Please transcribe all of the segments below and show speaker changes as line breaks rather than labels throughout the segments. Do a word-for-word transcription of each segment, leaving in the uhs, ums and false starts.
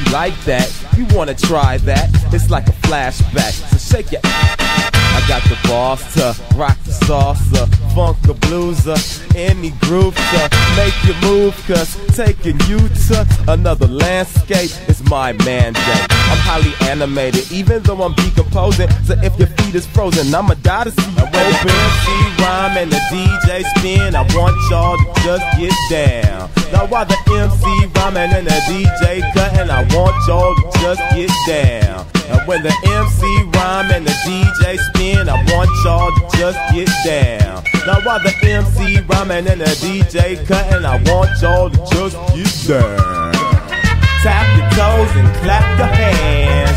like that? You wanna try that? It's like a flashback, so shake your I got the boss to rock the salsa, funk the blueser, any groove to make you move, cause taking you to another landscape is my mandate. I'm highly animated, even though I'm decomposing, so if your feet is frozen, I'ma die to see you open. M C rhyme and the D J spin, I want y'all to just get down. Now while the M C rhyming and the D J cutting, I want y'all to just get down. And when the M C rhyme and the D J spin, I want y'all to just get down. Now while the M C rhyming and the D J cutting, I want y'all to just get down. Tap your toes and clap your hands.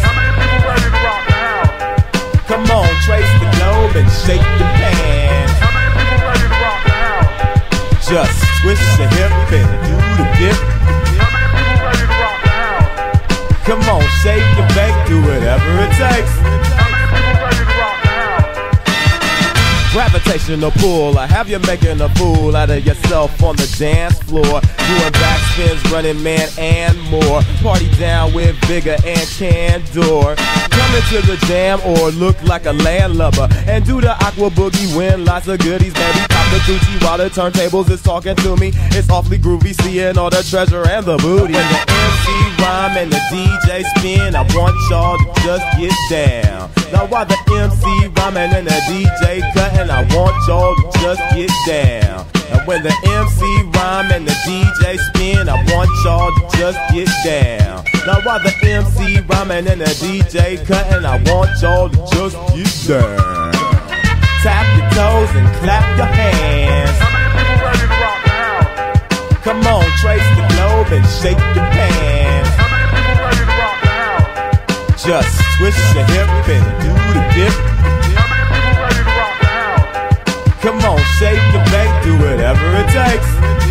Come on, trace the globe and shake your pants. Just twist your hip and do the dip. Come on, shake your bake, do whatever it takes. Gravitational pull, I have you making a fool out of yourself on the dance floor. Doing backspins, running man and more. Party down with vigor and candor. Come into the jam or look like a landlubber and do the aqua boogie, win lots of goodies. Baby, pop the Gucci while the turntables is talking to me. It's awfully groovy, seeing all the treasure and the booty. And the M C rhyme and the D J spin, I want y'all to just get down. Now while the M C rhyming and the D J cutting, I want y'all to just get down. And when the M C rhyme and the D J spin, I want y'all to just get down. Now while the M C rhyming and the D J cutting, I want y'all to just get down. Tap your toes and clap your hands. Come on, trace the globe and shake your pants. Just twist your hip and do the dip. Come on, shake your bake, do whatever it takes.